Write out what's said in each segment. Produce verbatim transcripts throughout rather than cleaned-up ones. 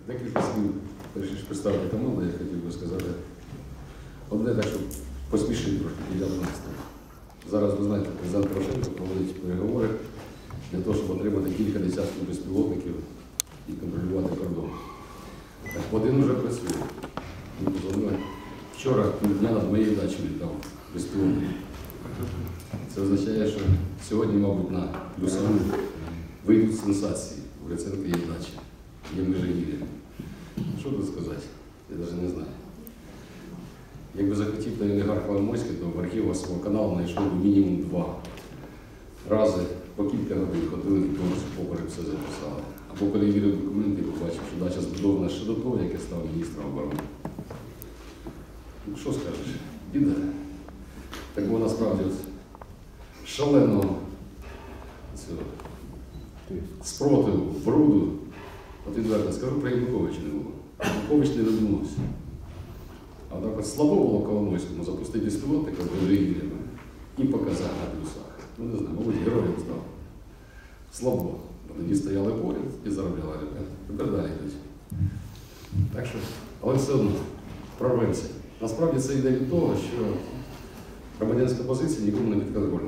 Декілька слів, перш ніж представити команду, я хотів би сказати. Одне так, щоб посмішити трошки підняти настрій. Зараз, ви знаєте, президент Порошенко проводить переговори для того, щоб отримати кілька десятків безпілотників і контролювати кордон. Так, один вже працює. Вчора півдня над моєю дачею літав безпілотник. Це означає, що сьогодні, мабуть, на плюсову вийдуть сенсації. У Гриценка є дача, є Межигір'я. Що тут сказати? Я навіть не знаю. Якби захотів той олігарх Коломойський, то в архівах свого каналу знайшов би мінімум два рази по кілька годин ходили до того, що поперек все записали. Або перевірив документи і побачив, що дача збудована ще до того, як я став міністром оборони. Ну, що скажеш? Біда. Такого насправді от шаленого цього спротиву, бруду. От відверто скажу, про Януковича не було. Янукович не додумався. А так от слабо було Коломойському запустити безпілотника з Межигір'ями і показати на плюсах. Ну не знаю, мабуть, героєм став. Слабо. Бо тоді стояли поряд і заробляли ребята. Тепер далі йдуть. Так що, але все одно, прорвемося. Насправді це йде від того, що громадянська позиція нікому не підконтрольна.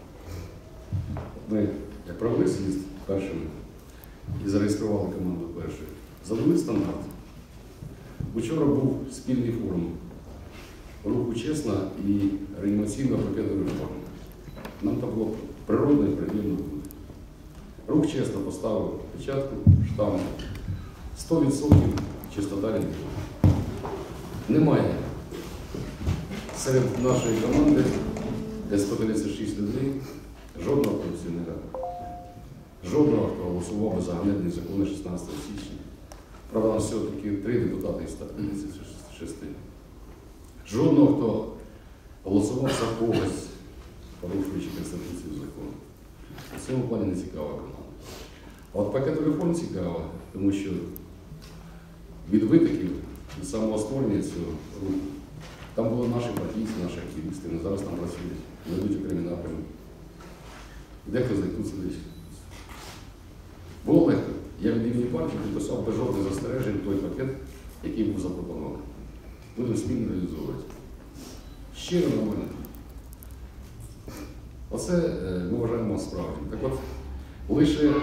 Ми, як провели з'їзд першим і зареєстрували команду першою, задали стандарт. Вчора був спільний форум руху «Чесна» і реанімаційного пакету реформи. Нам там було природно і приємно бути. Рух «Чесна» поставив печатку, штамп. сто відсотків чистота ринку. Немає серед нашої команди, де сто тридцять шість людей, жодного корупціонера, жодного, хто голосував би за ганебні закони шістнадцятого січня. Правда, у нас все-таки три депутати із ста тридцяти шести. Жодного, хто голосував за когось, порушуючи Конституцію закону. В цьому плані не цікава команда. А от пакет реформ цікаво, тому що від витоків, від самого створення цього руху, там були наші партійці, наші активісти, вони зараз там працюють, ведуть окремі напрямки. Дехто з них тут сидить. Було легко. Я від імені партії підписав без жодних застережень той пакет, який був запропонований. Будемо спільно реалізовувати. Щиро нормально. Оце ми вважаємо справжнім. Так от, лише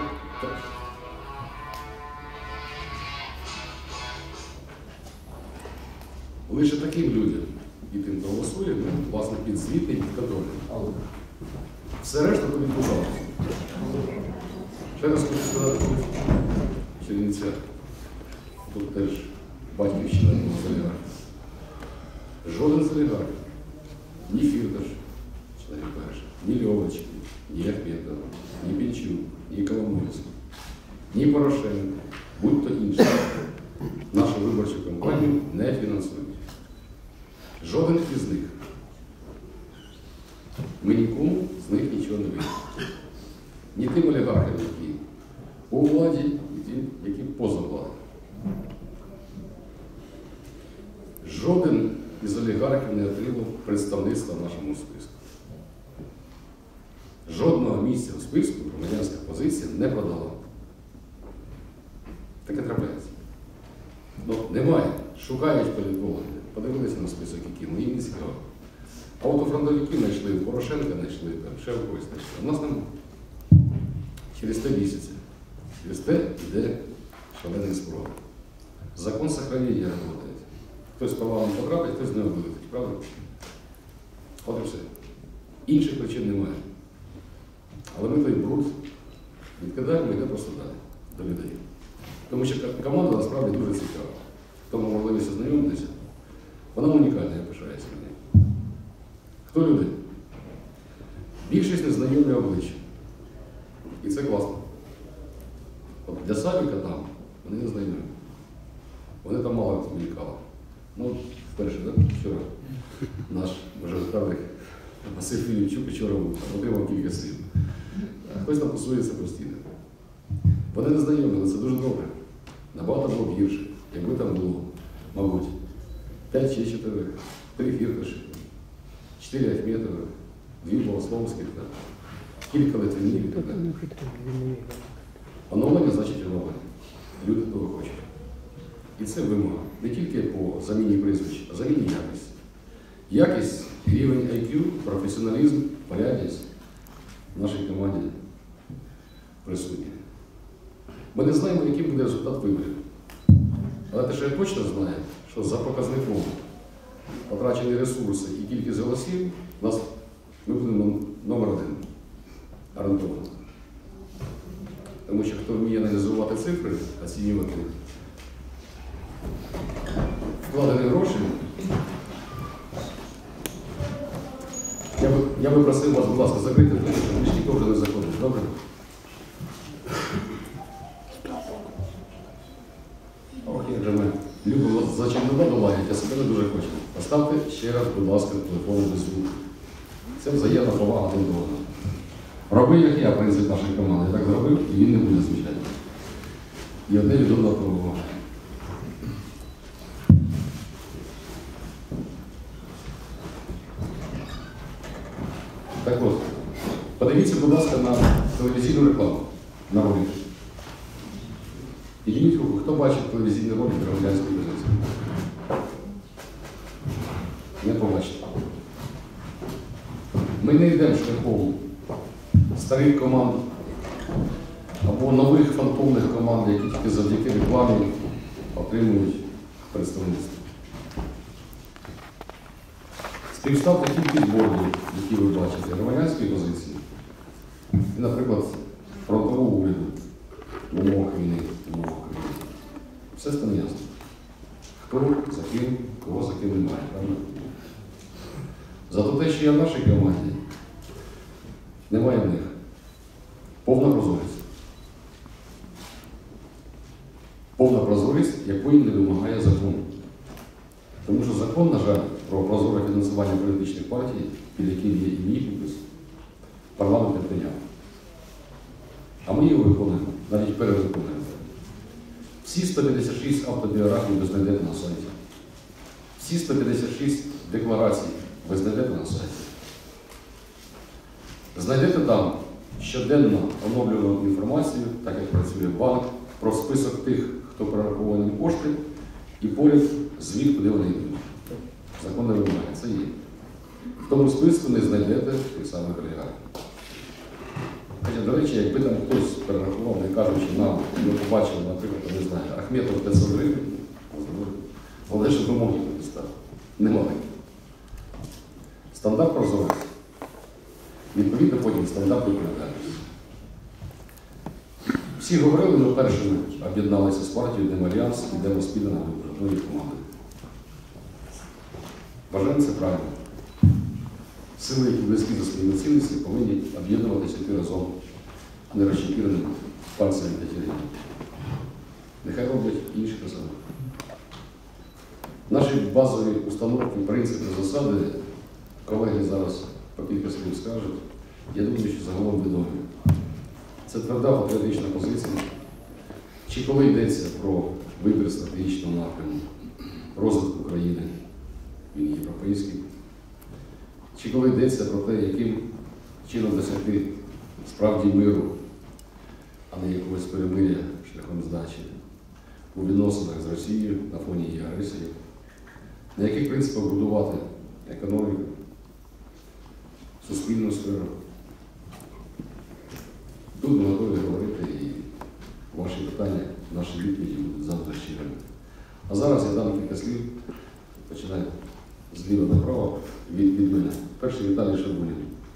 лише таким людям і тим, хто голосує, власне, підзвітний, підконтрольний. Все решта то відбувалося. Ще раз хочу сказати, тут Чернівця, тут теж батьківщина з олігархів. Жоден з олігархів, ні Фірташ, член перший, ні Льович, ні Ахметов, ні Пінчук, ні Коломойський, ні Порошенко, будь-то інший, нашу виборчу кампанію не фінансують. Жоден із них. Ми нікому з них нічого не вийде. Ні тим олігархам, які у владі, і тим, які поза владою. Жоден із олігархів не отримав представництва в нашому списку. Жодного місця в списку громадянська позиція не продала. Таке трапляється. Ну, немає. Шукають політологи. Подивилися на список, які, ну їм не цікаво. А от у фронтовиків знайшли, у Порошенка знайшли, там, ще в когось знайшли. У нас там через те місяці. Через те йде шалений спротив. Закон сохранення працює. Хтось по вам потрапить, хтось не вилетить. Правда? От і все. Інших причин немає. Але ми той бруд відкидаємо і йде просто далі, до людей. Тому що команда насправді дуже цікава. Тому можливість ознайомитися, вона унікальна, я пишаюся мені. Хто люди? Більшість незнайомі обличчя. І це класно. От для Савіка там вони не знайомі. Вони там мало мількали. Ну, вперше, так? Вчора наш мажоритарник Василь Філіпчук вчора отримав кілька слів. Хтось там пасується постійно. Вони не знайомі, але це дуже добре. Набагато було б гірше, якби там було, мабуть, п'ять чи чотири, три Фірташі, чотири Ахметова, дві Богословських, кілька Литвинів і так далі. Оновлення значить оновлення. Люди того хочуть. І це вимога. Не тільки по заміні прізвищ, а заміні якості. Якість, рівень ай к'ю, професіоналізм, порядність в нашій команді присутні. Ми не знаємо, яким буде результат виборів. Але те, що я точно знаю, що за показником потрачені ресурси і кількість голосів, у нас ми будемо номер один гарантовано. Тому що хто вміє аналізувати цифри, оцінювати вкладені гроші, я би, я би просив вас, будь ласка, закрити двері, щоб ніж ніхто вже не заходить. Добре? Ох, як же ми любимо вас за чим не долають, я себе не дуже хочу. Поставте ще раз, будь ласка, телефон без звуку. Це взаємна повага один до одного. Роби, як я, принцип нашої команди. Я так зробив, і він не буде звичайно. І одне від одного пробував. Так от, подивіться, будь ласка, на телевізійну рекламу на ролик. Підніміть руку, хто бачить телевізійний ролик громадянської позиції? Не побачите. Ми не йдемо шляхом старих команд або нових фантомних команд, які тільки завдяки рекламі отримують представництво. Співставте кількість бордів, які ви бачите, громадянської позиції, і, наприклад, фронтового уряду в умовах війни, в умовах країни. Все стане ясно. Хто за ким, кого за ким немає, правда? Зато те, що є в нашій команді, немає в них. Повна прозорість. Повна прозорість, якої не вимагає закон. Тому що закон, на жаль, про прозоре фінансування політичних партій, під яким є і мій підпис, парламент не прийняв. А ми його виконуємо, навіть перевиконуємо. Всі сто п'ятдесят шість автобіографій ви знайдете на сайті. Всі сто п'ятдесят шість декларацій ви знайдете на сайті. Знайдете там щоденно оновлювану інформацію, так як працює банк, про список тих, хто перерахований кошти, і поряд звіт, куди вони йдуть. Закон не вимагає, це є. В тому списку не знайдете тих самих олігархів. Хоча, до речі, якби там хтось перерахував, не кажучи нам, ми побачили, наприклад, не знаю, Ахметов п'ятсот гривень, але ж вимоги не став. Немає. Стандарт прозорості. Відповідно, потім стандарт відповідальності. Всі говорили, ми першими об'єдналися з партією, йдемо альянс, йдемо спільно на виборної команди. Бажаємо це правильно. Сили, які близькі за своїми цінностями, повинні об'єднуватися йти разом, а не розчепіреними пальцями та тілі. Нехай роблять інші разом. Наші базові установки, принципи, засади, колеги зараз по кілька слів скажуть, я думаю, що загалом відомі. Це тверда патріотична позиція. Чи коли йдеться про вибір стратегічного напряму, розвитку країни, він європейський, чи коли йдеться про те, яким чином досягти справді миру, а не якогось перемир'я шляхом здачі у відносинах з Росією на фоні її агресії, на яких принципах будувати економіку, суспільну сферу. Тут ми готові говорити, і ваші питання, наші відповіді будуть завжди щирими. А зараз я дам кілька слів, починаю зліва направо від, від мене. Перший Віталій Шабунін.